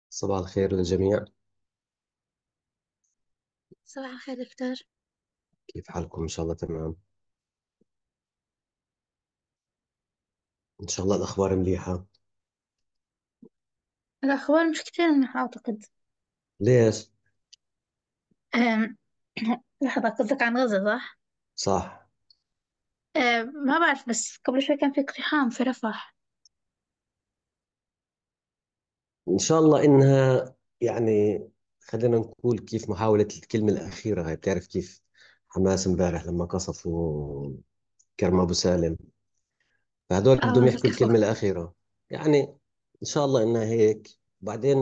صباح الخير للجميع. صباح الخير دكتور. كيف حالكم؟ إن شاء الله تمام. إن شاء الله الأخبار مليحة. الأخبار مش كتير منيحة أعتقد. ليش؟ أم، لحظة، قصدك عن غزة صح؟ صح. ما بعرف، بس قبل شوي كان في اقتحام في رفح. إن شاء الله إنها يعني خلينا نقول كيف محاولة الكلمة الأخيرة هاي. بتعرف كيف حماس امبارح لما قصفوا كرم أبو سالم، فهدول بدهم يحكوا الكفو. الكلمة الأخيرة يعني. إن شاء الله إنها هيك. بعدين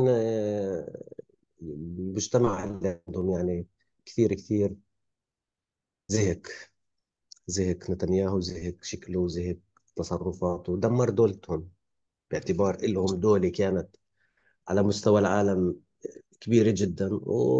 المجتمع اللي عندهم يعني كثير كثير زهق. زهق نتنياهو، زهق شكله، زهق تصرفاته، دمر دولتهم. باعتبار لهم دولة كانت على مستوى العالم كبيرة جدا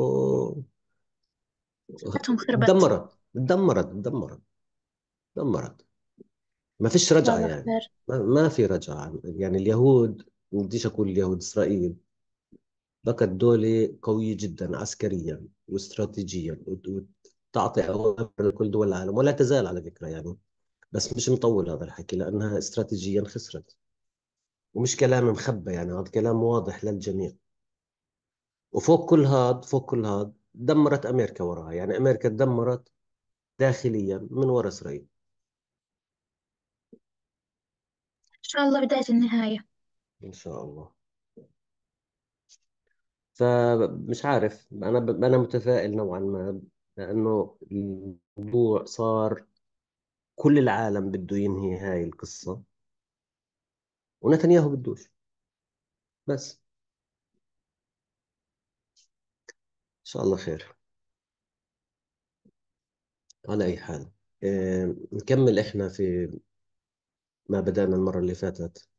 حياتهم خربت. دمرت. دمرت. ما فيش إن شاء رجعة الله يعني. خير. ما في رجعة يعني. اليهود، ما بديش أقول اليهود، إسرائيل بقت دولة قوية جدا عسكريا واستراتيجيا وتعطي أوامر لكل دول العالم، ولا تزال على فكرة يعني. بس مش مطول هذا الحكي لأنها استراتيجيا خسرت. ومش كلام مخبى يعني، هذا كلام واضح للجميع. فوق كل هذا دمرت أمريكا وراها. يعني أمريكا دمرت داخليا من وراء إسرائيل. إن شاء الله بداية النهاية. إن شاء الله. فمش عارف، أنا متفائل نوعا ما، لأنه الموضوع صار كل العالم بده ينهي هاي القصة، ونتنياهو بدوش. بس إن شاء الله خير. على أي حال، نكمل إحنا في ما بدأنا المرة اللي فاتت.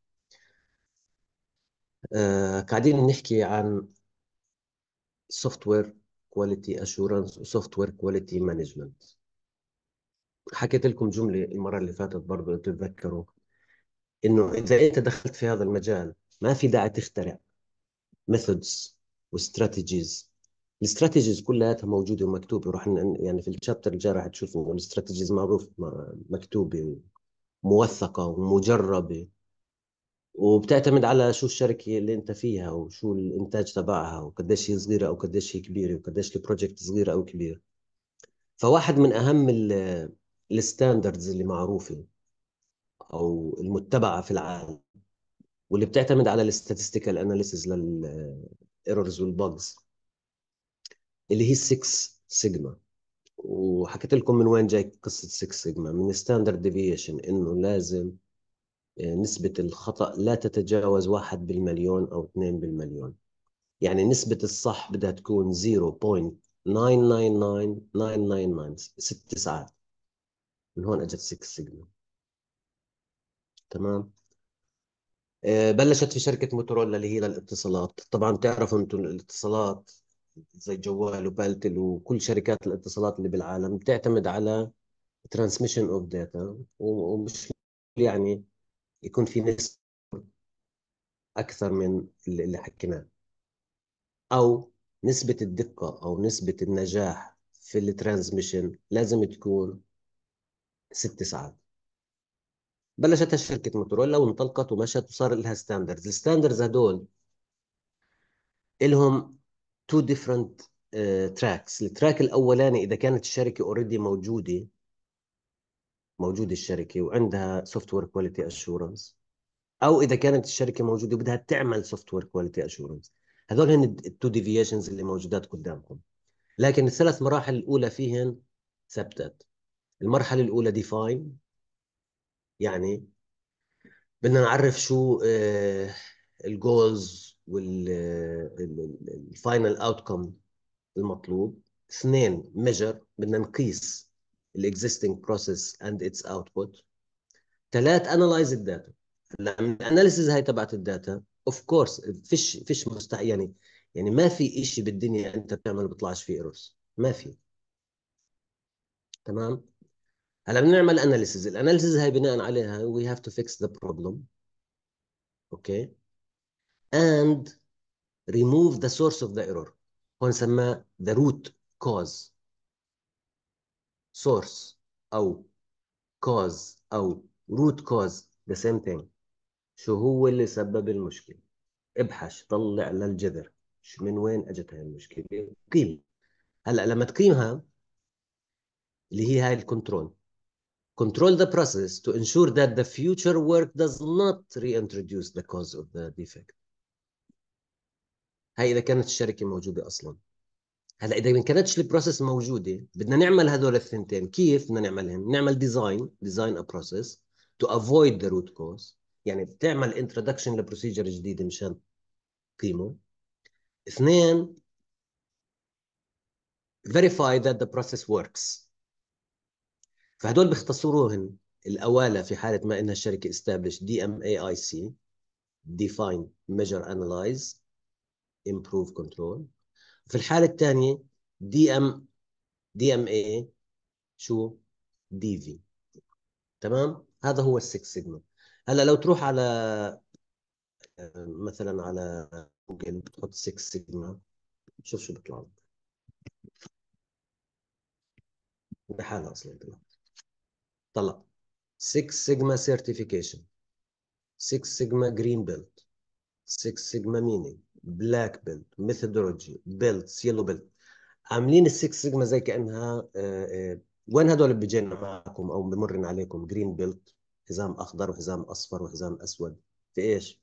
قاعدين نحكي عن سوفت وير كواليتي اشورنس وسوفت وير كواليتي مانجمنت. حكيت لكم جملة المرة اللي فاتت برضو تتذكروا، انه اذا انت دخلت في هذا المجال ما في داعي تخترع ميثودز واستراتيجيز. الاستراتيجيز كلها موجودة ومكتوبة، وراح يعني في الشابتر الجاي راح تشوفوا انه الاستراتيجيز معروف مكتوبة وموثقة ومجربة، وبتعتمد على شو الشركة اللي انت فيها وشو الانتاج تبعها وقديش هي صغيرة او قديش هي كبيرة وقديش البروجكت صغيرة او كبير. فواحد من أهم الستاندردز اللي معروفة أو المتبعة في العالم، واللي بتعتمد على الاستاتستيكال اناليسيز للايرورز والبجز، اللي هي 6 سيجما. وحكيت لكم من وين جاي قصة 6 سيجما، من ستاندرد ديفيشن، إنه لازم نسبة الخطأ لا تتجاوز 1 بالمليون أو 2 بالمليون. يعني نسبة الصح بدها تكون 0.999999، 6 ساعات. من هون أجت 6 سيجما. تمام. بلشت في شركة موتورولا اللي هي للاتصالات. طبعا بتعرفوا انتم الاتصالات زي جوال وبالتل وكل شركات الاتصالات اللي بالعالم بتعتمد على ترانسميشن اوف داتا، ومش يعني يكون في نسبة أكثر من اللي حكيناه، أو نسبة الدقة أو نسبة النجاح في الترانسميشن لازم تكون 6 ساعات. بلشت شركة موتورولا وانطلقت ومشت وصار لها ستاندردز. الستاندردز هدول لهم تو ديفرنت تراكس. التراك الاولاني اذا كانت الشركه اوريدي موجوده الشركه وعندها سوفت وير كواليتي اشورنس، او اذا كانت الشركه موجوده وبدها تعمل سوفت وير كواليتي اشورنس. هذول هن التو ديفيشنز اللي موجودات قدامكم. لكن الثلاث مراحل الاولى فيهن ثبتت. المرحله الاولى ديفاين، يعني بدنا نعرف شو الجولز والفاينل اوتكم المطلوب. اثنين، measure، بدنا نقيس ال existing process and its output. ثلاث، analyze الداتا. هلا من الاناليسيز هاي تبعت الداتا اوف كورس فيش مستحيل يعني. يعني ما في شيء بالدنيا انت بتعمله بيطلعش فيه ايرورز، ما في. تمام. هلا بنعمل اناليسيز. الاناليسيز هاي بناء عليها we have to fix the problem. اوكي. and remove the source of the error. هون سماه the root cause. source أو cause أو root cause the same thing. شو هو اللي سبب المشكلة؟ ابحث، طلع للجذر من وين اجت هاي المشكلة، قيم. هلا لما تقيمها اللي هي هاي الكنترول. Control the process to ensure that the future work does not reintroduce the cause of the defect. هاي إذا كانت الشركة موجودة أصلا. هلا إذا ما كانتش البروسيس موجودة بدنا نعمل هذول الثنتين. كيف بدنا نعملهم؟ نعمل design a process to avoid the root cause. يعني بتعمل introduction لبروسيجر جديدة مشان تقيمه. اثنين verify that the process works. فهدول بيختصروهن الأوالة في حالة ما إنها الشركة establish DMAIC define measure analyze improve control. في الحالة الثانية DMA شو DV. تمام. هذا هو السكس سيجما. هلا لو تروح على مثلا على جوجل بتحط 6 سيجما شوف شو بيطلع لك بحالها اصلا. طلع 6 سيجما سيرتيفيكيشن، 6 سيجما جرين بيلت، 6 سيجما مينينج، بلاك بيلت، ميثودولوجي، بيلت، يلو بيلت. عاملين السكس سيجما زي كانها وين هدول بيجينا معكم او بمرن عليكم جرين بيلت، حزام اخضر وحزام اصفر وحزام اسود في ايش؟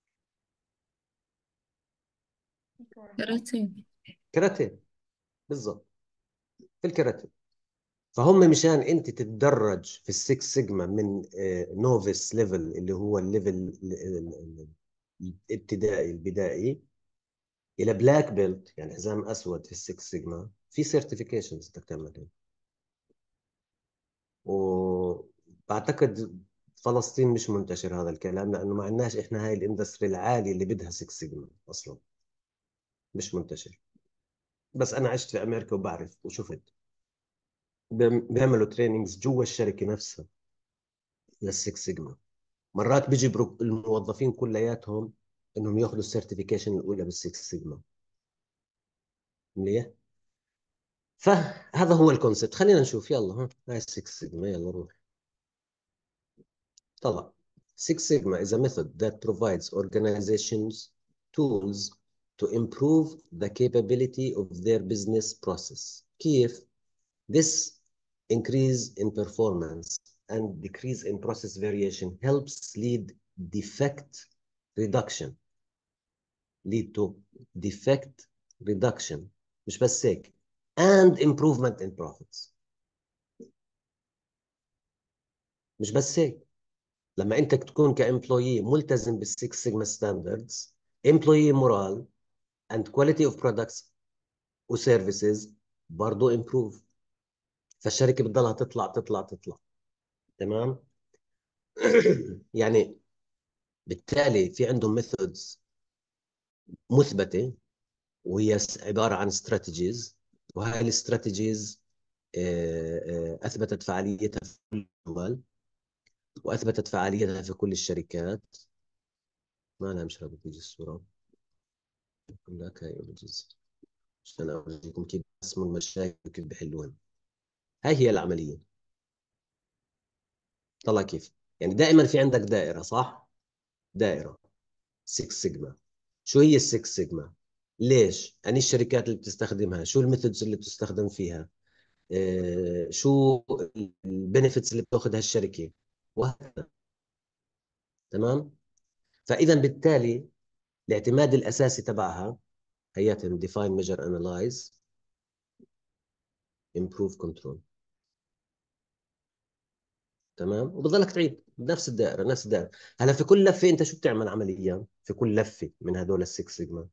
كاراتيه. كاراتيه. بالضبط، في الكاراتيه. فهم مشان انت تتدرج في السكس سيجما من نوفيس ليفل اللي هو الليفل الابتدائي البدائي الى بلاك بيلت يعني حزام اسود في السكس سيجما، في سيرتيفيكيشنز بدك تعملها. وبعتقد فلسطين مش منتشر هذا الكلام لانه ما عندناش احنا هاي الاندستري العاليه اللي بدها 6 سيجما اصلا، مش منتشر. بس انا عشت في امريكا وبعرف وشفت بيعملوا تريننجز جوا الشركه نفسها للسكس سيجما. مرات بيجبروا الموظفين كلياتهم انهم ياخذوا السيرتيفيكيشن الاولى بالسكس سيجما. منيح. فهذا هو الكونسبت. خلينا نشوف يلا. هاي 6 سيجما يلا روح. طلع 6 Sigma is a method that provides organizations tools to improve the capability of their business process. كيف؟ This increase in performance and decrease in process variation helps lead to defect reduction مش بس هيك and improvement in profits. مش بس هيك، لما انت تكون كامبلويي ملتزم بالسكس سيجما ستاندردز امبلويي مورال and quality of products وسيرفيسز برضه امبروف. فالشركه بتضلها تطلع تطلع تطلع. تمام. يعني بالتالي في عندهم ميثودز مثبته وهي عباره عن استراتيجيز، وهي الاستراتيجيز اثبتت فعاليتها في كل الدول واثبتت فعاليتها في كل الشركات. ما لها مش راضي تيجي الصوره. لك هاي ايمجز عشان اوريكم كيف بيقسموا المشاكل وكيف بيحلوها. هاي هي العمليه. طلع كيف؟ يعني دائما في عندك دائره، صح؟ دائره 6 سيجما. شو هي ال 6 سيجما؟ ليش؟ أني الشركات اللي بتستخدمها؟ شو الميثودز اللي بتستخدم فيها؟ شو البنفيتس اللي بتاخذها الشركه؟ وهكذا. تمام؟ فاذا بالتالي الاعتماد الاساسي تبعها هياتهم define measure analyze improve control. تمام. وبضلك تعيد نفس الدائره نفس الدائره. هلا في كل لفه انت شو بتعمل عمليا؟ في كل لفه من هدول السكس سيجما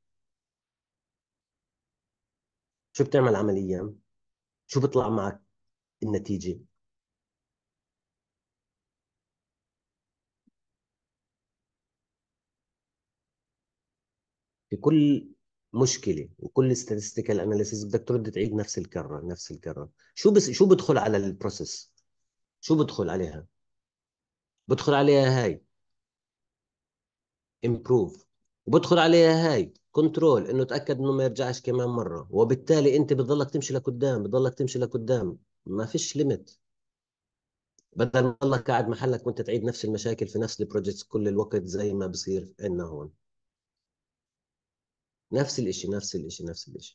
شو بتعمل عمليا؟ شو بيطلع معك النتيجه؟ في كل مشكله وكل statistical analysis بدك ترد تعيد نفس الكره نفس الكره. شو بدخل على البروسيس؟ شو بدخل عليها؟ بدخل عليها هاي improve، وبدخل عليها هاي كنترول، انه تاكد انه ما يرجعش كمان مره، وبالتالي انت بتضلك تمشي لقدام، بتضلك تمشي لقدام، ما فيش ليميت. بدل ما تضلك قاعد محلك وانت تعيد نفس المشاكل في نفس البروجكتس كل الوقت زي ما بصير عندنا هون. نفس الاشي نفس الاشي نفس الاشي.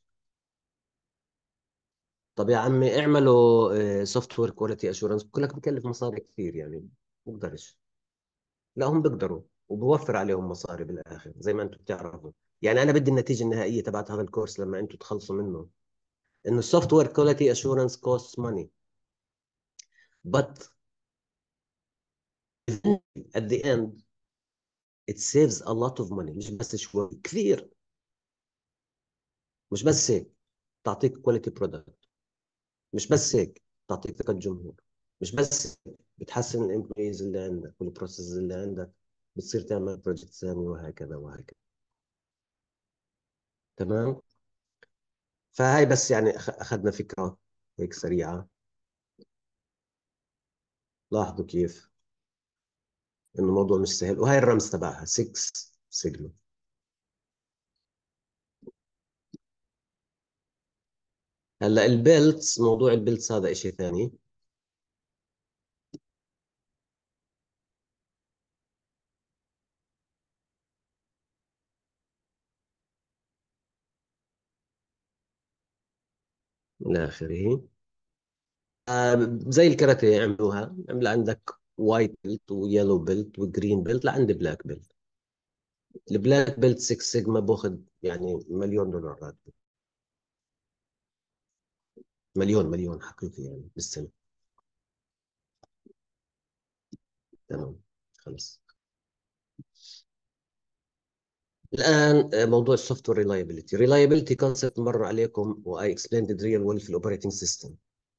طب يا عمي اعملوا سوفت وير كواليتي اشورنس، بقول لك بكلف مصاري كثير يعني، بقدرش. لا هم بيقدروا، وبوفر عليهم مصاري بالاخر زي ما انتم بتعرفوا. يعني انا بدي النتيجه النهائيه تبعت هذا الكورس لما انتم تخلصوا منه، انه السوفت وير كواليتي اشورنس كوست ماني، but at the end it saves a lot of money. مش بس شوي، كثير. مش بس هيك، تعطيك كواليتي برودكت. مش بس هيك، تعطيك ثقة الجمهور. مش بس هيك، بتحسن الامبلويز اللي عندك والبروسيس اللي عندك، بتصير تعمل بروجكت ثاني وهكذا وهكذا. تمام. فهاي بس يعني اخذنا فكرة هيك سريعة. لاحظوا كيف انه الموضوع مش سهل، وهاي الرمز تبعها 6 سيجما. هلا البيلتس، موضوع البيلتس هذا اشي ثاني. الى اخره. زي الكاراتيه عملوها، عمل عندك وايت بيلت ويلو بيلت وجرين بيلت لعند بلاك بيلت. البلاك بيلت 6 سيجما باخذ يعني مليون دولار راتب. مليون حقيقي يعني بالسنة. تمام. خلص. الآن موضوع السوفت وير ريلايبيليتي. ريلايبيليتي كونسبت مر عليكم واي اكسبليند ات ريل ويل في الاوبريتنج سيستم.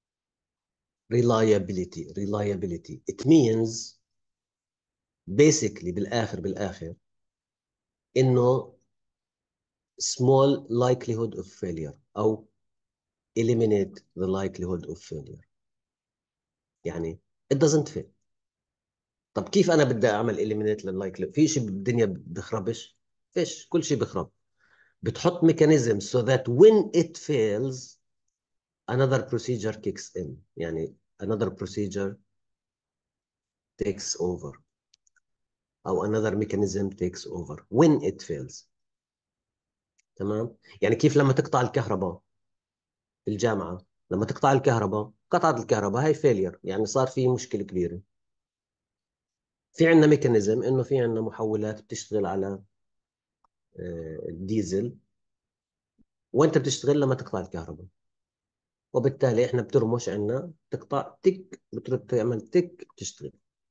reliability it means basically بالاخر انه small likelihood of failure او eliminate the likelihood of failure. يعني it doesn't fail. طب كيف انا بدي اعمل eliminate لللايكلي؟ في شيء بالدنيا بخربش؟ فيش، كل شيء بخرب. بتحط mechanism so that when it fails another procedure kicks in، يعني another procedure takes over او another mechanism takes over when it fails. تمام. يعني كيف لما تقطع الكهرباء في الجامعة، لما تقطع الكهرباء، قطعت الكهرباء هاي فيلير، يعني صار في مشكلة كبيرة. في عندنا ميكانيزم انه في عندنا محولات بتشتغل على الديزل، وانت بتشتغل لما تقطع الكهرباء، وبالتالي احنا بترمش عندنا تقطع تك، بترد تعمل تك بتشتغل.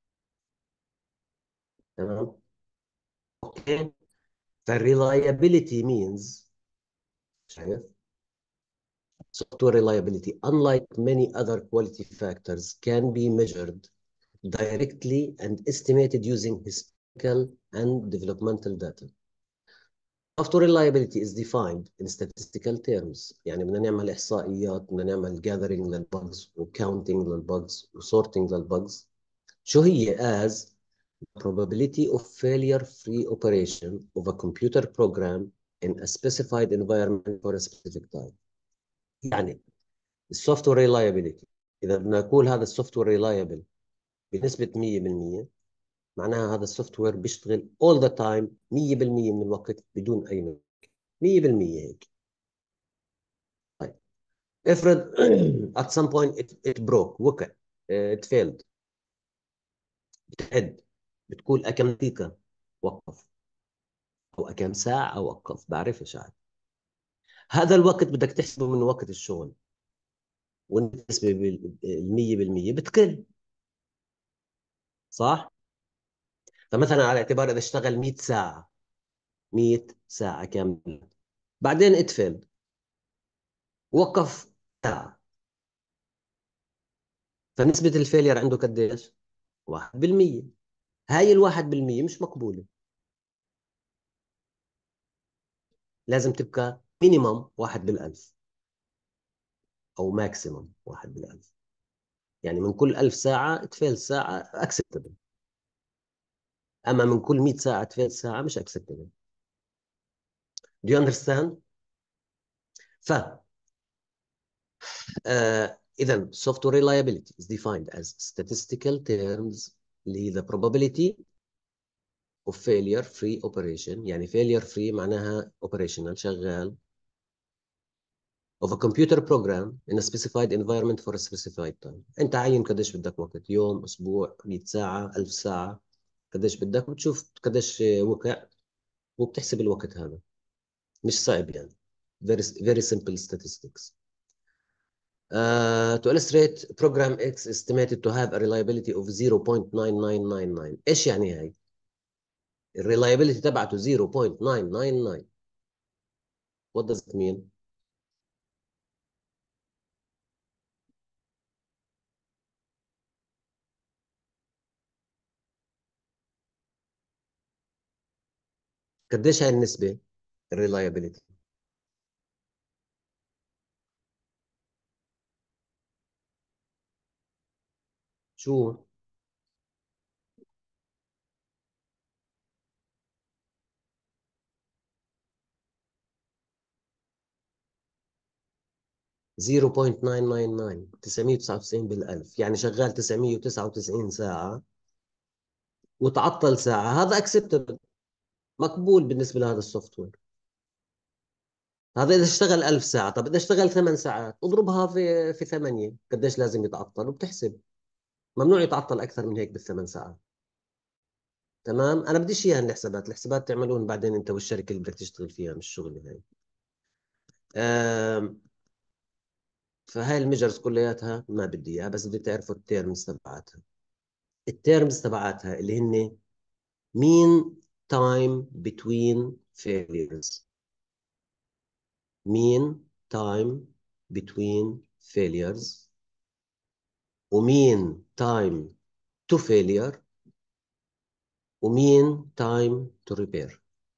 تمام. اوكي. فالريلايابيليتي مينز، شايف؟ software reliability unlike many other quality factors can be measured directly and estimated using historical and developmental data. Software reliability is defined in statistical terms. يعني بدنا نعمل إحصائيات، بدنا نعمل gathering للبجز وcounting للبجز وsorting للبجز. شو هي as probability of failure-free operation of a computer program in a specified environment for a specific time. يعني السوفت وير ريلايبيليتي، اذا بدنا نقول هذا السوفت وير ريلايبل بنسبه 100%، معناها هذا السوفت وير بيشتغل all the time 100% من الوقت بدون اي مشكله. 100% هيك. طيب افرض at some point it broke، وقع، it failed، بتعد، بتقول كم دقيقه وقف، او كم ساعه وقف، بعرفش عاد. هذا الوقت بدك تحسبه من وقت الشغل، والنسبه ال 100% بتقل، صح؟ فمثلا على اعتبار اذا اشتغل 100 ساعه، 100 ساعة كاملة، بعدين اتفل، وقف ساعة، فنسبة الفيلير عنده قديش؟ 1%. هاي ال1% مش مقبولة. لازم تبقى مينيمم 1 بالألف أو ماكسيمم 1 بالألف. يعني من كل 1000 ساعة تفيل ساعة أكسبتبل، أما من كل 100 ساعة تفيل ساعة مش أكسبتبل. Do you understand؟ ف إذا software reliability is defined as statistical terms اللي هي the probability of failure free operation. يعني failure free معناها operational شغال of a computer program in a specified environment for a specified time. انت عين قديش بدك وقت، يوم، اسبوع، 100 ساعة، 1000 ساعة، قديش بدك، وتشوف قديش وقع وبتحسب الوقت هذا. مش صعب يعني. Very simple statistics. To illustrate, program X is estimated to have a reliability of 0.9999. ايش يعني هاي؟ الريلايبيليتي تبعته 0.999. What does it mean؟ قديش هاي النسبة؟ الريلايبيليتي شو؟ 0.999 999 بالألف، يعني شغال 999 ساعة وتعطل ساعة، هذا acceptable، مقبول بالنسبة لهذا السوفت وير. هذا إذا اشتغل 1000 ساعة. طب إذا اشتغل 8 ساعات اضربها في 8، قديش لازم يتعطل وبتحسب. ممنوع يتعطل أكثر من هيك بالثمان ساعات. تمام. أنا بديش إياها الحسابات، الحسابات تعملون بعدين أنت والشركة اللي بدك تشتغل فيها، مش شغلي هاي. آم، فهاي الميجرز كلياتها ما بدي إياها، بس بدي تعرفوا التيرمز تبعاتها. التيرمز تبعاتها اللي هن mean time between failures. mean time between failures وmean time to failure وmean time to repair.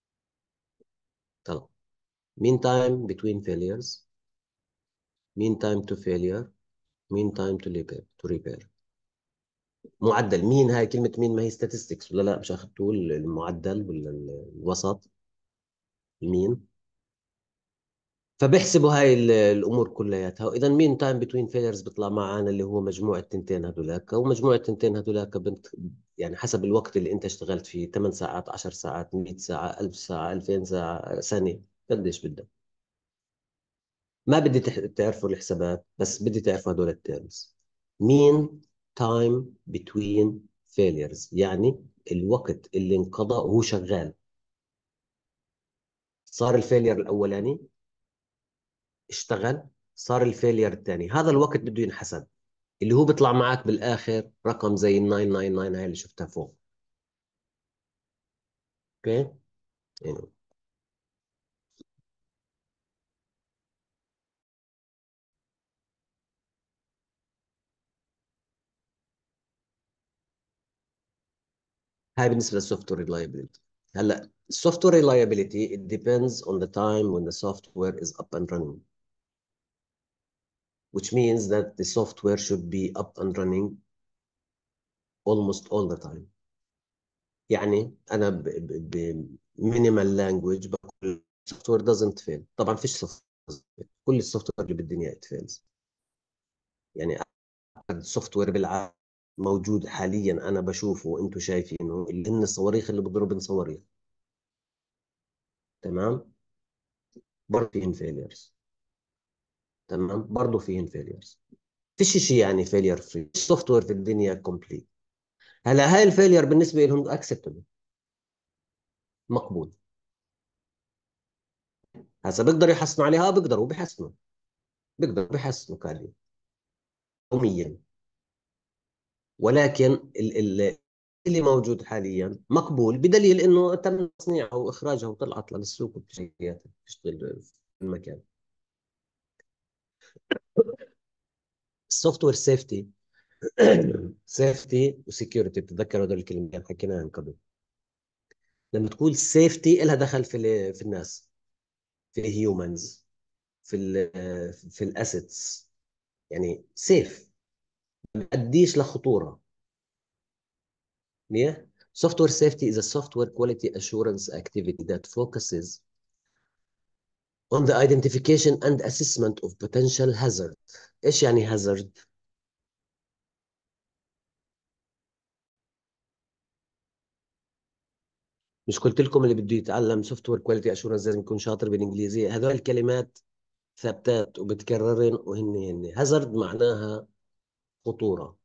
طلع mean time between failures، mean time to failure، mean time to repair. معدل مين، هاي كلمة مين ما هي statistics ولا لا؟ مش أخذتوا المعدل ولا الوسط؟ مين. فبيحسبوا هاي الامور كلياتها، واذا مين تايم بتوين فيلرز بيطلع معنا اللي هو مجموع التنتين هذولاك، ومجموع التنتين هذولاك يعني حسب الوقت اللي انت اشتغلت فيه، 8 ساعات، 10 ساعات، 100 ساعة، 1000 ساعة، 2000 ساعة، سنة، قديش بدك. ما بدي تعرفوا الحسابات، بس بدي تعرفوا هذول التيرمز. مين تايم بتوين فيليرز يعني الوقت اللي انقضى وهو شغال. صار الفيلير الاولاني، اشتغل، صار الفيلير الثاني، هذا الوقت بده ينحسب، اللي هو بيطلع معك بالاخر رقم زي ال 999 هاي اللي شفتها فوق. اوكي يعني. هاي بالنسبه للسوفت وير ريلايبيليتي. هلا السوفت وير ريلايبيليتي it depends on the time when the software is up and running, which means that the software should be up and running almost all the time. يعني انا بمينيمال لانجويج بقول السوفت وير doesn't fail. طبعا فيش سوفت، كل السوفت وير اللي بالدنيا it fails. يعني السوفت وير بالعالم موجود حاليا انا بشوفه وانتم شايفينه اللي هن الصواريخ اللي بضربن صواريخ. تمام. برضه فيهن فيليرز. تمام. برضه فيهن فيليرز. فيش شيء يعني فيلير فري، السوفت وير في الدنيا كومبليت. هلا هاي الفيلير بالنسبه لهم اكسبتبل، مقبول. هسا بيقدروا يحسنوا عليها، بيقدروا بيحسنوا، بيقدروا بيحسنوا كالي يوميا. ولكن اللي موجود حاليا مقبول، بدليل انه تم تصنيعها واخراجها وطلعت للسوق وبتشتغل في المكان. السوفت وير سيفتي سيفتي وسكيورتي، بتتذكروا هذول الكلمتين حكيناهم قبل. لما تقول سيفتي لها دخل في الناس، في الهيومنز، في الاسيتس. يعني سيف، ما بيأديش لخطوره. منيح. software safety is a software quality assurance activity that focuses on the identification and assessment of potential hazard. ايش يعني hazard؟ مش قلت لكم اللي بده يتعلم سوفت وير كواليتي اشورنس لازم يكون شاطر بالانجليزي؟ هذول الكلمات ثابتات وبتكررن، وهن هازارد معناها خطورة،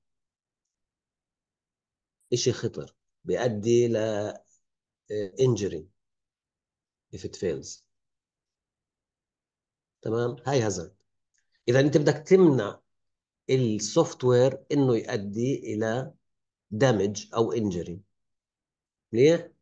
إشي خطر بيؤدي ل injury if it fails. تمام، هاي هازارد. إذا أنت بدك تمنع السوفت وير إنه يؤدي إلى damage أو injury. ليه؟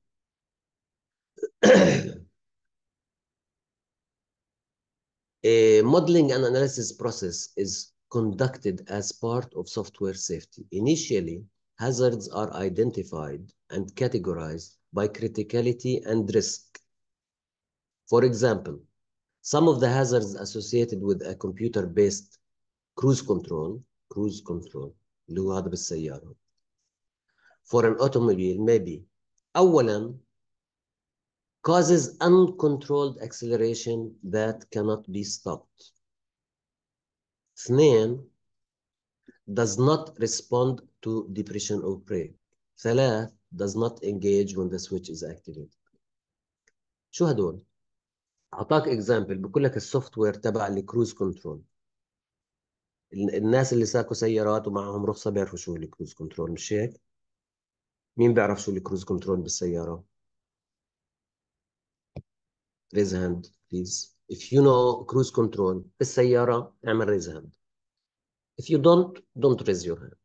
A modeling and analysis process is conducted as part of software safety. Initially, hazards are identified and categorized by criticality and risk. For example, some of the hazards associated with a computer-based cruise control اللي هو هذا بالسيارة for an automobile may be أولاً causes uncontrolled acceleration that cannot be stopped. اثنين does not respond to depression of brake. ثلاث does not engage when the switch is activated. شو هدول؟ أعطاك example بقول لك السوفت وير تبع الكروز كنترول. الناس اللي ساقوا سيارات ومعهم رخصة بيعرفوا شو الكروز كنترول، مش هيك؟ مين بيعرف شو الكروز كنترول بالسيارة؟ raise hand please. If you know cruise control بالسيارة اعمل raise hand. If you don't raise your hand.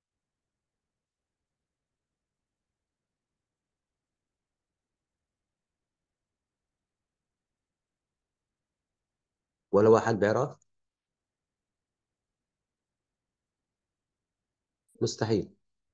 ولا واحد بيعرف؟ مستحيل.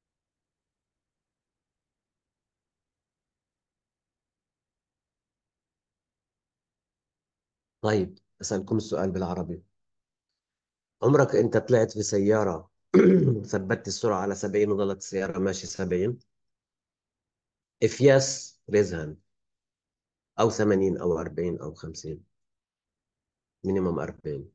طيب أسألكم السؤال بالعربي. عمرك أنت طلعت في سيارة ثبتت السرعة على 70 وظلت السيارة ماشي 70؟ If yes raise hand. أو 80 أو 40 أو 50. minimum 40.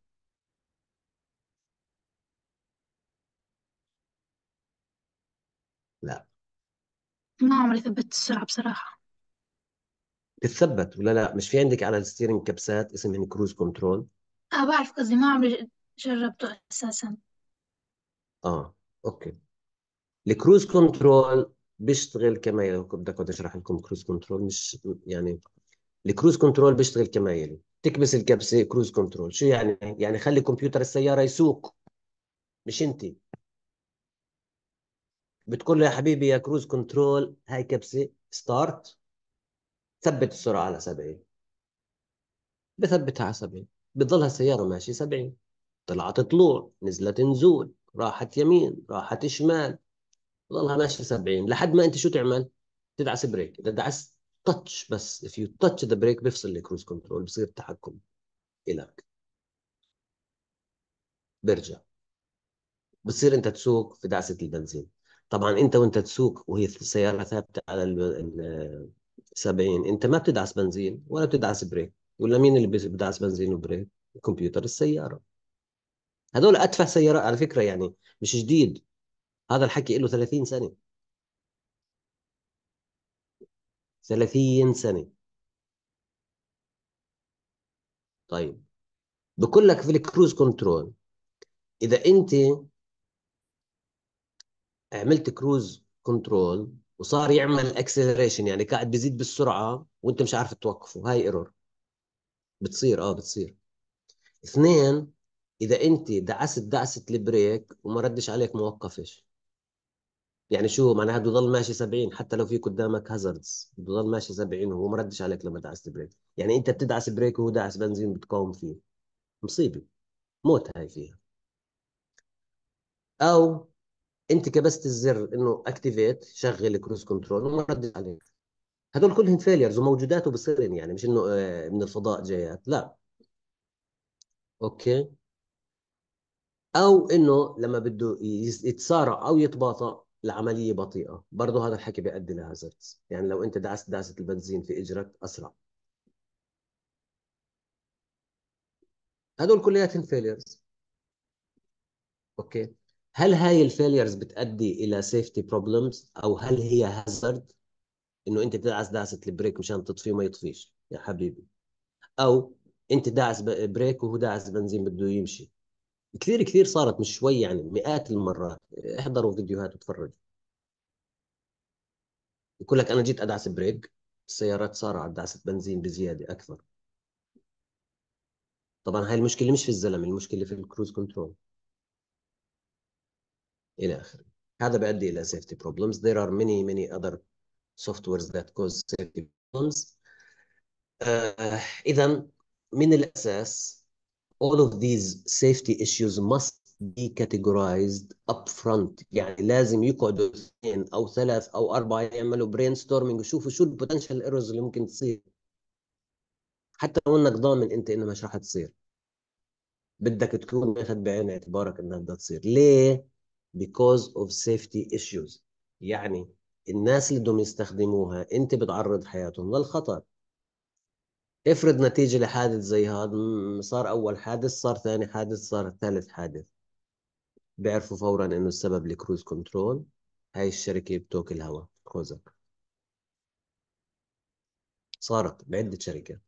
لا. ما عمري ثبت السرعة بصراحة. تتثبت ولا لا؟ مش في عندك على الستيرنج كبسات اسمهن كروز كنترول؟ بعرف، قصدي ما عمري جربته أساسا. اوكي. الكروز كنترول بيشتغل كما يلي، بدك اشرح لكم كروز كنترول مش يعني. الكروز كنترول بيشتغل كما يلي، تكبس الكبسه كروز كنترول. شو يعني؟ يعني خلي كمبيوتر السياره يسوق، مش انت. بتقول له يا حبيبي يا كروز كنترول هاي كبسه ستارت، ثبت السرعه على 70. بثبتها على 70، بتضلها السياره ماشيه 70. طلعت طلوع، نزلت نزول، راحت يمين، راحت شمال، ضلها ماشيه 70 لحد ما انت شو تعمل؟ تدعس بريك. اذا دعست تاتش بس، if you touch the brake بيفصل الكروز كنترول، بصير التحكم إلك، بيرجع. بتصير انت تسوق في دعسه البنزين. طبعا انت وانت تسوق وهي السياره ثابته على ال 70، انت ما بتدعس بنزين ولا بتدعس بريك. ولا مين اللي بدعس بنزين وبريك؟ كمبيوتر السياره. هذول اتفه سيارات على فكره، يعني مش جديد. هذا الحكي له 30 سنه. 30 سنه. طيب بقول لك في الكروز كنترول، اذا انت عملت كروز كنترول وصار يعمل اكسلريشن، يعني قاعد بيزيد بالسرعه وانت مش عارف توقفه، هاي ايرور. بتصير بتصير. اثنين، اذا انت دعست دعسه البريك وما ردش عليك ما وقفش، يعني شو معناها؟ بده يضل ماشي 70 حتى لو في قدامك هازاردز، بده يضل ماشي 70 وهو ما ردش عليك لما دعست بريك. يعني انت بتدعس بريك وهو داعس بنزين بتقاوم فيه، مصيبه، موت هاي فيها. او انت كبست الزر انه اكتيفيت شغل كروز كنترول وما ردش عليك. هدول كلهم فيليرز وموجودات وبصيرن، يعني مش انه من الفضاء جايات، لا. اوكي. او انه لما بده يتسارع او يتباطأ العمليه بطيئه، برضه هذا الحكي بيؤدي لهازاردز. يعني لو انت دعست دعسه البنزين في اجرك اسرع. هدول كلياتهم فيليرز. اوكي. هل هاي الفيليرز بتؤدي الى سيفتي بروبلمز، او هل هي هازارد، انه انت تدعس دعسه البريك مشان تطفيه وما يطفيش يا حبيبي، او انت داعس بريك وهو داعس بنزين بده يمشي؟ كثير كثير صارت، مش شوي يعني، مئات المرات. احضروا فيديوهات وتفرجوا. يقول لك انا جيت ادعس بريك، السيارات سارعت، دعست بنزين بزياده اكثر. طبعا هاي المشكله مش في الزلمه، المشكله في الكروز كنترول الى اخره. هذا بيؤدي الى safety problems. There are many other softwares that cause safety problems. اذا من الاساس all of these safety issues must be categorized upfront. يعني لازم يقعدوا اثنين او ثلاث او اربعه يعملوا برين ستورمينج ويشوفوا شو البوتنشال ايرورز اللي ممكن تصير، حتى لو انك ضامن انت انها مش راح تصير. بدك تكون ماخذ بعين اعتبارك انها بدها تصير. ليه؟ because of safety issues. يعني الناس اللي بدهم يستخدموها انت بتعرض حياتهم للخطر. افرض نتيجة لحادث زي هذا، صار اول حادث، صار ثاني حادث، صار ثالث حادث، بيعرفوا فورا انه السبب الكروز كنترول. هاي الشركة بتوكل هوا كوزك. صارت بعدة شركات.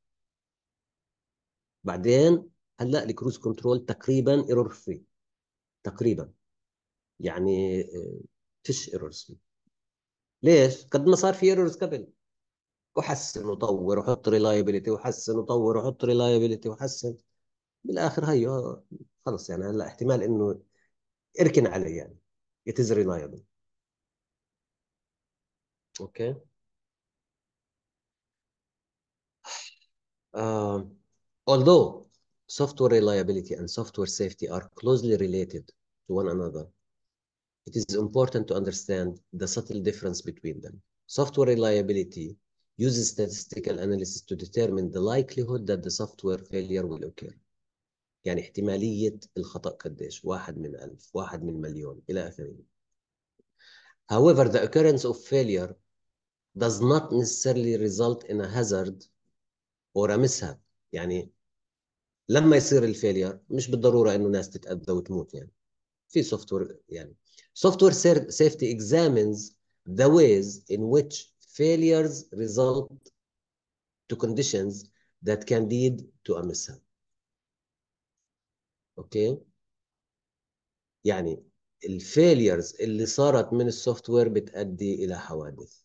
بعدين هلا الكروز كنترول تقريبا ايرور فري، تقريبا يعني فيش ايرورز. ليش؟ قد ما صار في ايرورز قبل، وحسن وطور وحط ريلايبيليتي، وحسن وطور وحط ريلايبيليتي وحسن. بالاخر هيو خلص يعني، هلا احتمال انه اركن عليه يعني. it is reliable. اوكي. uh, although software reliability and software safety are closely related to one another, it is important to understand the subtle difference between them. Software reliability uses statistical analysis to determine the likelihood that the software failure will occur. يعني احتمالية الخطأ قديش؟ 1 من 1000، 1 من 1,000,000 إلى آخره. However, the occurrence of failure does not necessarily result in a hazard or a mishap. يعني لما يصير الفيلير مش بالضرورة إنه ناس تتأذى وتموت يعني. في سوفت وير يعني. Software safety examines the ways in which failures result to conditions that can lead to a mishap. اوكي. يعني الفيليرز اللي صارت من السوفت وير بتؤدي الى حوادث.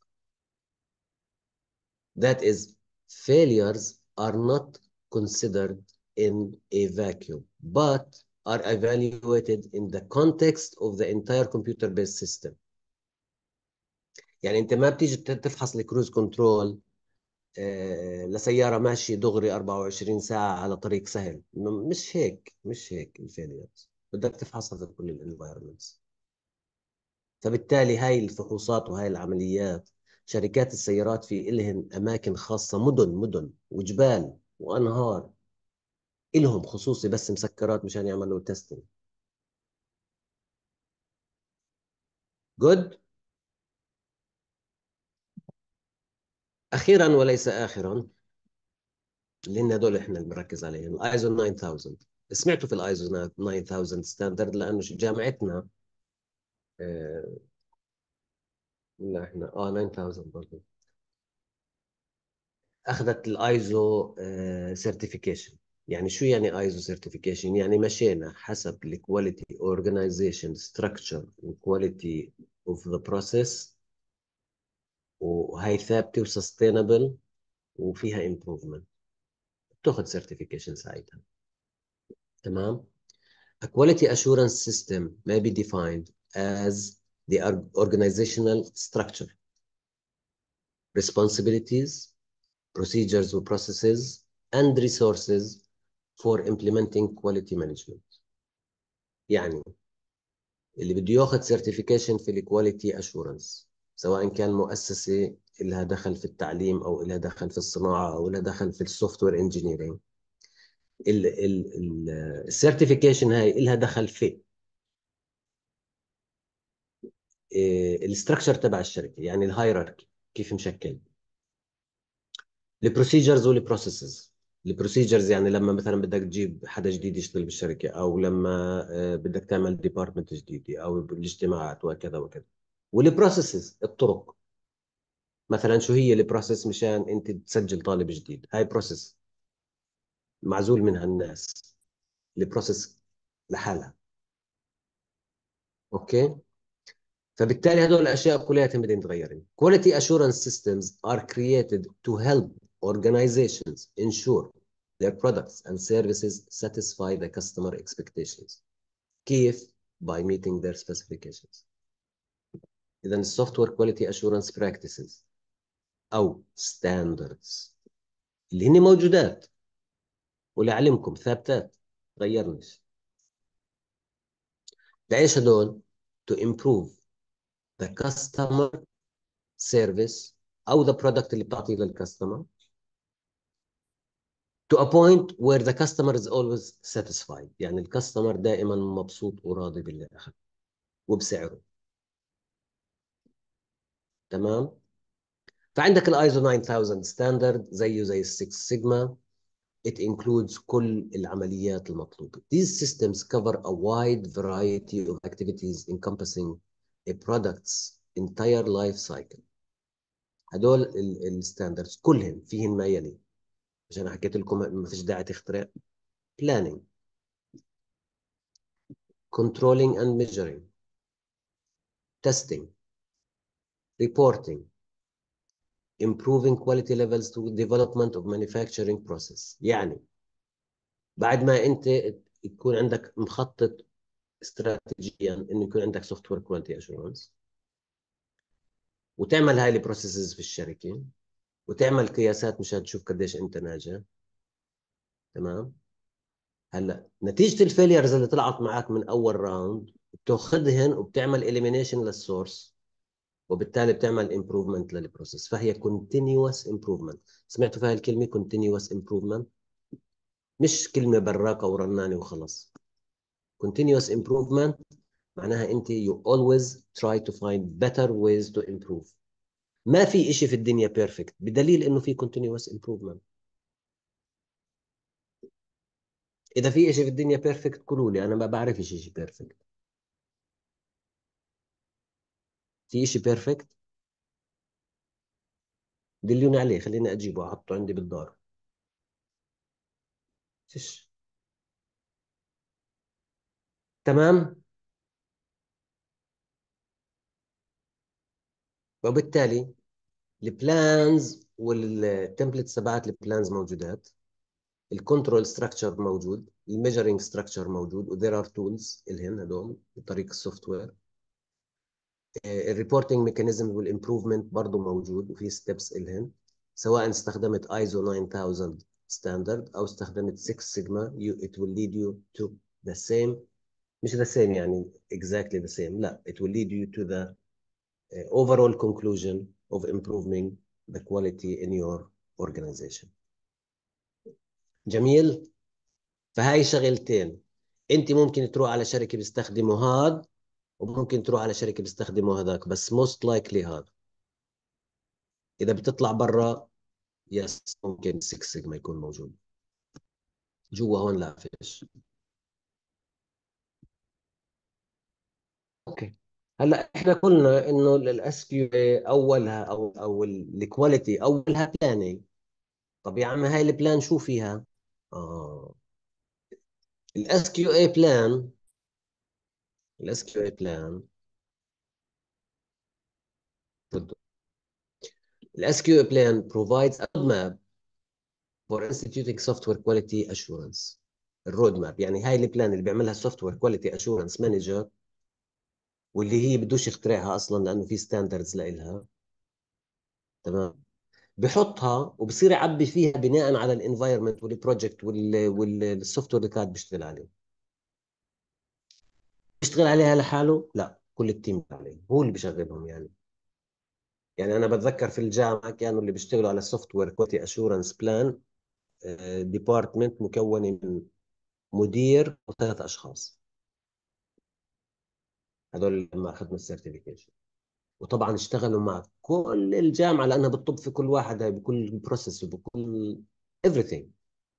That is, failures are not considered in a vacuum, but are evaluated in the context of the entire computer-based system. يعني انت ما بتيجي تفحص الكروز كنترول لسيارة ماشية دغري 24 ساعة على طريق سهل. مش هيك الفيليرز بدك تفحصها في كل الانفايرمنتس. فبالتالي هاي الفحوصات وهاي العمليات، شركات السيارات في إلهن أماكن خاصة، مدن وجبال وأنهار إلهم خصوصي بس مسكرات مشان يعملوا تيستينج. جود. أخيرا وليس آخرا، لأن هدول إحنا اللي بنركز عليهم، الآيزو 9000. سمعتوا في الآيزو 9000 ستاندرد؟ لأنه جامعتنا لا إحنا 9000 برضه اخذت الايزو سيرتيفيكيشن. يعني شو يعني ايزو سيرتيفيكيشن؟ يعني مشينا حسب الكواليتي اورجانيزيشن ستراكشر وكواليتي اوف ذا بروسيس، وهي ثابته وسستينبل وفيها امبروفمنت، بتاخذ سيرتيفيكيشن ساعتها. تمام. A quality assurance system may be defined as the organizational structure, responsibilities, procedures or processes, and resources for implementing quality management. يعني اللي بده ياخذ سيرتيفيكيشن في الكواليتي اشورنس، سواء كان مؤسسه لها دخل في التعليم او لها دخل في الصناعه او لها دخل في السوفت وير انجينيرنج، السيرتيفيكيشن هاي لها دخل في الاستراكشر تبع الشركه، يعني الهيراركي كيف مشكل، البروسيجرز والبروسيسز، البروسيجرز يعني لما مثلا بدك تجيب حدا جديد يشتغل بالشركة، أو لما بدك تعمل ديبارتمنت جديد، أو بالاجتماعات وكذا وكذا. والبروسيسز الطرق، مثلا شو هي البروسيس مشان أنت تسجل طالب جديد؟ هاي بروسيس معزول منها الناس، البروسيس لحالها. أوكي. فبالتالي هدول الأشياء كلها بدهم يتغيروا. Quality assurance systems are created to help organizations ensure their products and services satisfy the customer expectations. كيف؟ by meeting their specifications. إذا software quality assurance practices أو standards اللي هن موجودات ولعلمكم ثابتات تغيرنش. لإيش هدول؟ to improve the customer service أو the product اللي بتعطيه للكاستمر to a point where the customer is always satisfied، يعني الكاستمر دائما مبسوط وراضي باللي أخذ وبسعره. تمام. فعندك الايزو 9000 ستاندرد زيه زي السكس سيجما. It includes كل العمليات المطلوبة. These systems cover a wide variety of activities encompassing a product's entire life cycle. هدول الستاندردز كلهم فيهم ما يلي، عشان حكيت لكم ما فيش داعي تخترع. planning, controlling and measuring, testing, reporting, improving quality levels to development of manufacturing process. يعني بعد ما انت يكون عندك مخطط استراتيجيا انه يكون عندك سوفت وير كواليتي اشورنس، وتعمل هاي البروسيسز في الشركه، وتعمل قياسات مشان تشوف قديش انت ناجح. تمام. هلا نتيجه الفيليرز اللي طلعت معك من اول راوند بتاخذهن وبتعمل اليمينيشن للسورس، وبالتالي بتعمل امبروفمنت للبروسيس. فهي كونتينيوس امبروفمنت. سمعتوا في هاي الكلمه كونتينيوس امبروفمنت؟ مش كلمه براقه ورنانه وخلص. continuous improvement معناها انت you always try to find better ways to improve. ما في إشي في الدنيا بيرفكت، بدليل انه في continuous improvement. اذا في إشي في الدنيا بيرفكت قولوا لي، انا ما بعرف إشي بيرفكت. في إشي بيرفكت؟ دلوني عليه، خليني اجيبه احطه عندي بالدار. فيش. تمام. وبالتالي البلانز والتمبلتس تبعت البلانز موجودات، الكنترول ستراكشر موجود، الميجرنج ستراكشر موجود، وذير ار تولز الهن هدول بطريق السوفت وير. الريبورتنج ميكانيزم والامبروفمنت برضه موجود، وفي ستيبس الهن، سواء استخدمت ايزو 9000 ستاندرد او استخدمت 6 سيجما. it will lead you to the same، مش the same يعني exactly the same، لا it will lead you to the overall conclusion of improving the quality in your organization. جميل. فهاي شغلتين. انت ممكن تروح على شركة بيستخدموا هذا، وممكن تروح على شركة بيستخدموا هذاك، بس most likely هذا. إذا بتطلع برا يس ممكن 6 سيجما يكون موجود، جوا هون لا فيش. اوكي. هلا احنا قلنا انه الاس كيو اي اولها او الكواليتي اولها بلاننج. طب يا عم هاي البلان شو فيها؟ اه الاس كيو اي بلان، الاس كيو اي بلان الاس كيو اي بلان provides a roadmap for instituting software quality assurance. الرود ماب يعني هاي البلان اللي بيعملها السوفت وير كواليتي اشورنس مانجر، واللي هي بدوش يخترعها اصلا لانه في ستاندردز لإلها. تمام. بحطها وبصير يعبي فيها بناء على الانفايرمنت والبروجكت والسوفت وير اللي كان بيشتغل عليه. بيشتغل عليها لحاله؟ لا، كل التيم عليه، هو اللي بيشغلهم يعني. يعني انا بتذكر في الجامعه كانوا اللي بيشتغلوا على السوفت وير كواليتي اشورنس بلان ديبارتمنت مكونه من مدير وثلاث اشخاص، هذول لما اخذنا السيرتيفيكيشن. وطبعا اشتغلوا مع كل الجامعه لانها بتطب في كل واحد، هاي بكل بروسيس وبكل everything.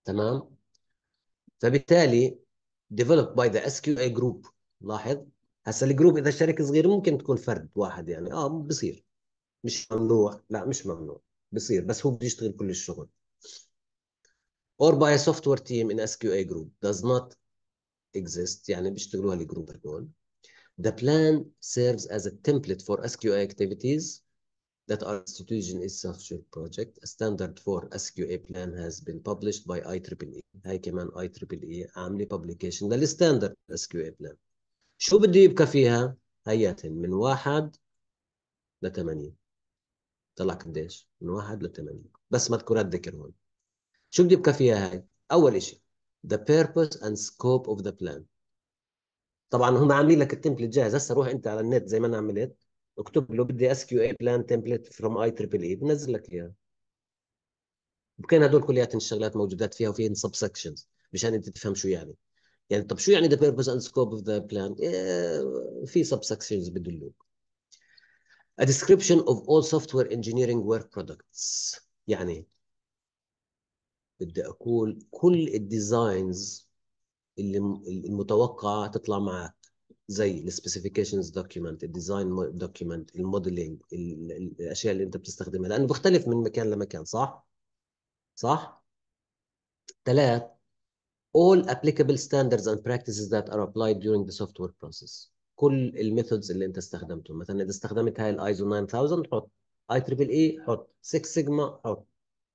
تمام. فبالتالي developed by the SQA group. لاحظ، هسا الجروب اذا شركه صغيره ممكن تكون فرد واحد، يعني بصير، مش ممنوع، لا مش ممنوع، بصير، بس هو بده يشتغل كل الشغل. or by a software team in SQA group does not exist، يعني بيشتغلوها الجروب هدول. The plan serves as a template for SQA activities that are institution is software project. A standard for SQA plan has been published by IEEE. هاي كمان IEEE عاملة publication للستاندرد SQA plan. شو بده يبقى فيها؟ هياتن من 1 ل 8. طلع قديش؟ من 1 ل 8، بس مذكورات ذكر هون. شو بده يبقى فيها هاي؟ أول إشي the purpose and scope of the plan. طبعا هم عاملين لك التمبلت جاهز، هسه روح انت على النت زي ما انا عملت، اكتب له بدي اس كيو اي بلان تمبلت فروم اي تريبل اي، بنزل لك اياها. وكان هدول كلياتهم الشغلات موجودات فيها، وفيهن سب سكشنز مشان انت تفهم شو يعني. يعني طب شو يعني the purpose and scope of the plan؟ في sub sections بدلوك. A description of all software engineering work products، يعني بدي اقول كل الديزاينز اللي المتوقعه تطلع معك، زي السبيسيفيكيشنز دوكيومنت، الديزاين دوكيومنت، الموديلنج، الاشياء اللي انت بتستخدمها، لانه بيختلف من مكان لمكان، صح؟ صح؟ ثلاث all applicable standards and practices that are applied during the software process. كل الميثودز اللي انت استخدمتهم، مثلا اذا استخدمت هاي الايزو 9000 حط، اي تريبل اي حط، 6 سيجما حط.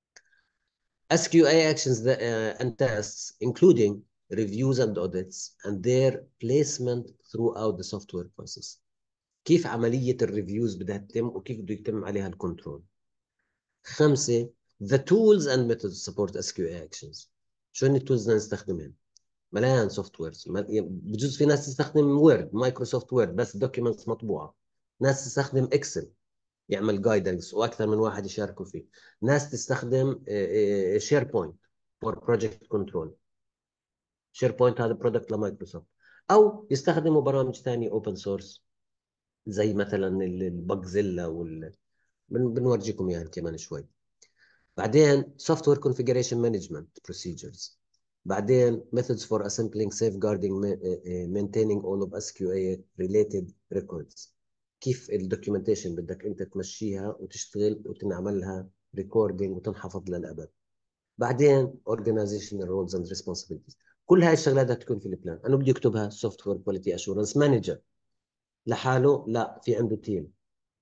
SQA actions that, and tasks including reviews and audits and their placement throughout the software process. كيف عملية الريفيوز بدها تتم وكيف بده يتم عليها الكنترول. 5 the tools and methods support SQA actions. شو هن التولز اللي نستخدمهم؟ مليان سوفت ويرز، بجوز في ناس تستخدم وورد، مايكروسوفت وورد بس دوكيومنتس مطبوعه، ناس تستخدم اكسل يعمل جايدنس واكثر من واحد يشاركوا فيه، ناس تستخدم شير بوينت فور بروجكت كنترول. شير بوينت هذا برودكت لمايكروسوفت، او يستخدموا برامج ثانيه اوبن سورس زي مثلا الباجزيلا بنورجيكم يعني كمان شوي. بعدين software configuration management procedures. بعدين methods for assembling, safeguarding, maintaining all of SQA related records. كيف الدوكيومنتيشن بدك انت تمشيها وتشتغل وتنعملها ريكوردينج وتنحفظ للابد. بعدين organizational roles and responsibilities. كل هاي الشغلات بدها تكون في البلان. انا بدي اكتبها سوفت وير كواليتي اشورنس مانجر لحاله؟ لا، في عنده تيم.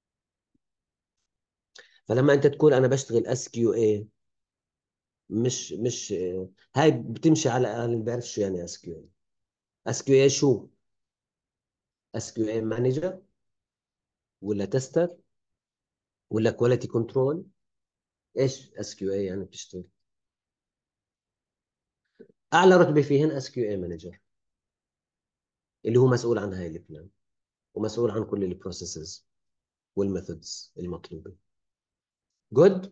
فلما انت تقول انا بشتغل اس كيو اي، مش هاي بتمشي على اللي بيعرف شو يعني اس كيو اي. اس كيو اي شو؟ اس كيو اي مانجر ولا تستر ولا كواليتي كنترول؟ ايش اس كيو اي يعني بتشتغل؟ اعلى رتبه فيهن اس كيو اي مانجر، اللي هو مسؤول عن هاي البلان ومسؤول عن كل البروسيسز والميثودز المطلوبه. جود.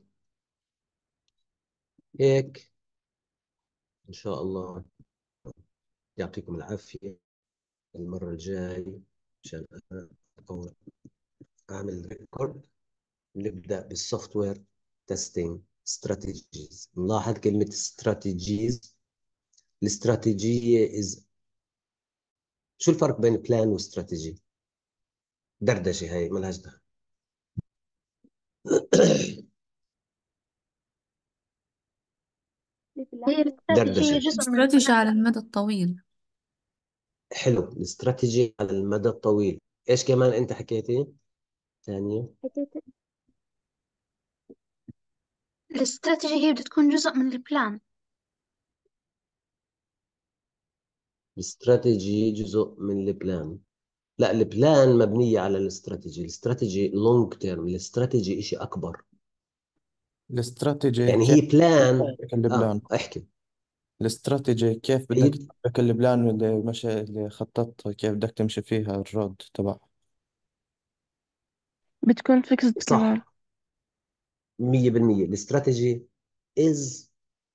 هيك ان شاء الله يعطيكم العافيه. المره الجاي عشان اعمل ريكورد نبدأ بالسوفت وير تيستينج استراتيجيز. نلاحظ كلمة استراتيجيز. الاستراتيجية شو الفرق بين بلان واستراتيجي؟ دردشة هاي ملهاش دخل. هي الاستراتيجي هي دردشة. جزء من استراتيجي على المدى الطويل. حلو، الاستراتيجي على المدى الطويل. ايش كمان انت حكيتي؟ ثانية. الاستراتيجي هي بدها تكون جزء من البلان. الاستراتيجي جزء من البلان. لا، البلان مبنية على الاستراتيجي، الاستراتيجي لونج تيرم، الاستراتيجي شيء أكبر. الاستراتيجي يعني كيف هي بدك بلان. تطبق البلان؟ احكي. الاستراتيجي كيف بدك عيد. تطبق البلان اللي خططتها، كيف بدك تمشي فيها الرود تبعها؟ بتكون فيكسد كمان. صح، 100%. الاستراتيجي از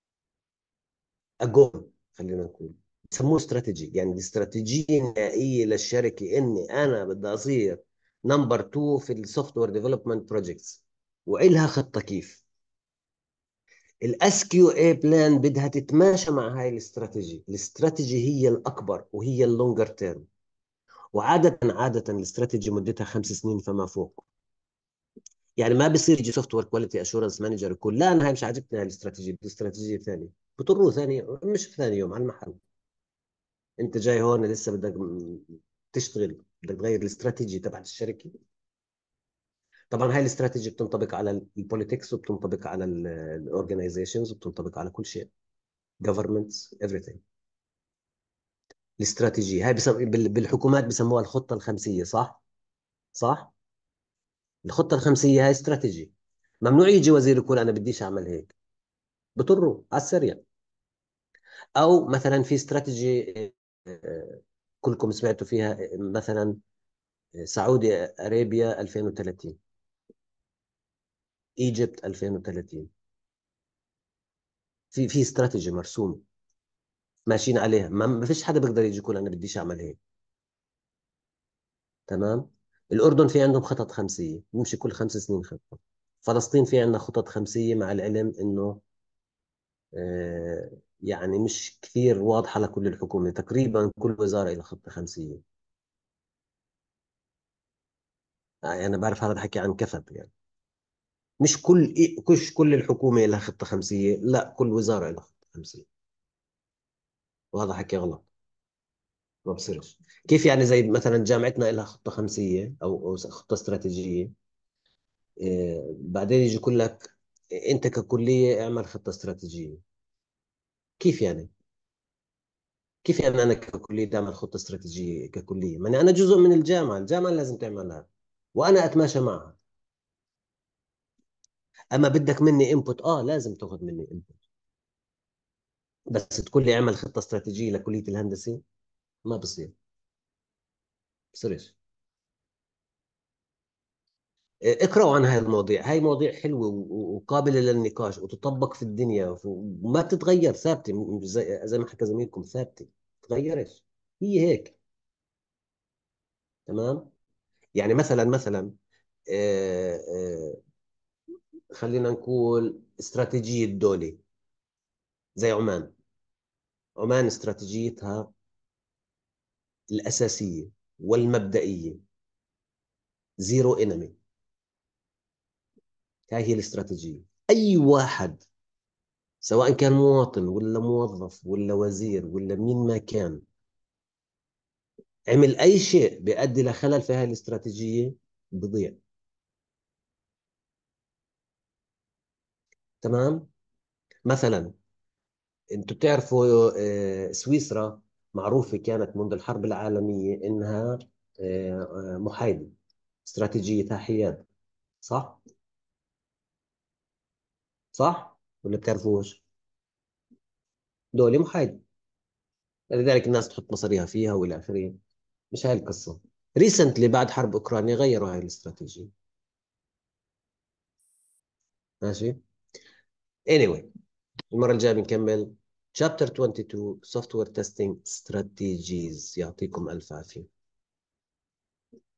ا جول، خلينا نقول بسموه استراتيجي، يعني الاستراتيجيه النهائيه للشركه اني انا بدي اصير نمبر 2 في السوفت وير ديفلوبمنت بروجكتس، والها خطه كيف. الاس كيو اي بلان بدها تتماشى مع هاي الاستراتيجي هي الاكبر وهي اللونجر تيرم. وعاده الاستراتيجي مدتها 5 سنين فما فوق. يعني ما بصير يجي سوفت وير كواليتي اشورنس مانجر يقول لا انا هاي مش عاجبتني هاي الاستراتيجيه، بدي استراتيجيه ثانيه. بطروه ثاني، مش في ثاني يوم على المحل. انت جاي هون لسه بدك تشتغل، بدك تغير الاستراتيجي تبعت الشركه. طبعا هاي الاستراتيجي بتنطبق على البوليتكس، وبتنطبق على الاورجنايزيشنز، وبتنطبق على كل شيء، governments everything. الاستراتيجيه هاي بالحكومات بسموها الخطه الخمسيه، صح؟ صح. الخطه الخمسيه هاي استراتيجي. ممنوع يجي وزير يقول انا بديش اعمل هيك، بطره على السريع. او مثلا في استراتيجي كلكم سمعتوا فيها، مثلا سعودي ارابيا 2030، ايجيبت 2030. في استراتيجي مرسوم ماشيين عليها، ما فيش حدا بيقدر يجي يقول انا بديش اعمل هيك. تمام. الاردن في عندهم خطط خمسيه بيمشي كل 5 سنين خطه. فلسطين في عندنا خطط خمسيه، مع العلم انه يعني مش كثير واضحه لكل الحكومه، تقريبا كل وزاره لها خطه خمسيه. يعني انا بعرف هذا الحكي عن كثب يعني. مش كل الحكومه لها خطه خمسيه، لا كل وزاره لها خطه خمسيه. وهذا حكي غلط، ما بصيرش. كيف يعني؟ زي مثلا جامعتنا لها خطه خمسيه او خطه استراتيجيه، بعدين يجي يقول لك انت ككليه اعمل خطه استراتيجيه. كيف يعني؟ كيف يعني انا ككليه اعمل خطه استراتيجيه ككليه؟ ما انا جزء من الجامعه، الجامعه لازم تعملها وانا اتماشى معها. اما بدك مني انبوت، لازم تاخذ مني انبوت. بس تقول لي اعمل خطه استراتيجيه لكليه الهندسه، ما بصير. بصيرش. اقرأوا عن هاي المواضيع، هاي مواضيع حلوة وقابلة للنقاش وتطبق في الدنيا، وما بتتغير، ثابتة، زي ما حكى زميلكم، ثابتة، تغيرش، هي هيك. تمام. يعني مثلا آه، آه، خلينا نقول استراتيجية دولة زي عمان. عمان استراتيجيتها الأساسية والمبدئية زيرو انمي. هاي هي الاستراتيجية. أي واحد سواء كان مواطن ولا موظف ولا وزير ولا مين ما كان، عمل أي شيء بيؤدي لخلل في هاي الاستراتيجية، بضيع. تمام. مثلا انتم بتعرفوا سويسرا معروفة كانت منذ الحرب العالمية إنها محايدة، استراتيجيتها حياد، صح؟ صح؟ ولا بتعرفوش؟ دولة محايدة، لذلك الناس تحط مصاريها فيها والى اخره. مش هاي القصه. ريسنتلي بعد حرب اوكرانيا غيروا هاي الاستراتيجيه. ماشي. anyway، المره الجايه بنكمل chapter 22 software testing strategies. يعطيكم الف عافيه.